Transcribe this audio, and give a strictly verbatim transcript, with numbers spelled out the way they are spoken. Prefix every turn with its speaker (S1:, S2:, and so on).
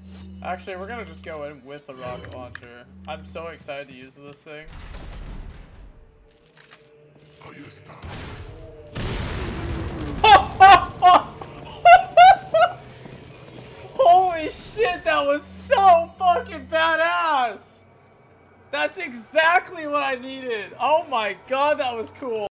S1: Actually, we're gonna just go in with the rocket launcher. I'm so excited to use this thing. Holy shit, that was so fucking badass! That's exactly what I needed. Oh my god, that was cool.